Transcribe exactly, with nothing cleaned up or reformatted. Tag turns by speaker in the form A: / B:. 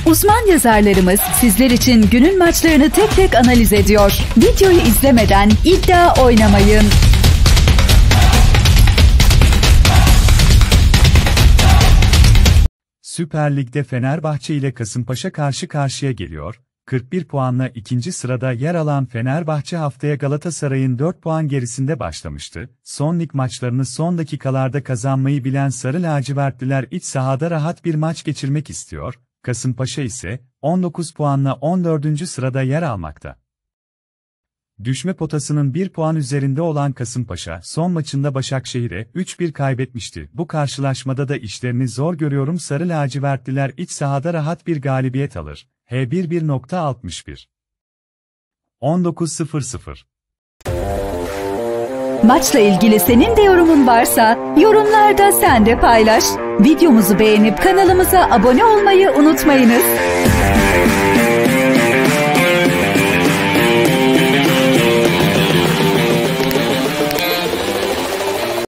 A: Uzman yazarlarımız sizler için günün maçlarını tek tek analiz ediyor. Videoyu izlemeden iddia oynamayın.
B: Süper Lig'de Fenerbahçe ile Kasımpaşa karşı karşıya geliyor. kırk bir puanla ikinci sırada yer alan Fenerbahçe haftaya Galatasaray'ın dört puan gerisinde başlamıştı. Son lig maçlarını son dakikalarda kazanmayı bilen Sarı Lacivertliler iç sahada rahat bir maç geçirmek istiyor. Kasımpaşa ise on dokuz puanla on dördüncü sırada yer almakta. Düşme potasının bir puan üzerinde olan Kasımpaşa son maçında Başakşehir'e üç bir kaybetmişti. Bu karşılaşmada da işlerini zor görüyorum. Sarı Lacivertliler iç sahada rahat bir galibiyet alır. H bir bir nokta altmış bir on dokuz sıfır sıfır
A: Maçla ilgili senin de yorumun varsa yorumlarda sen de paylaş. Videomuzu beğenip kanalımıza abone olmayı unutmayınız.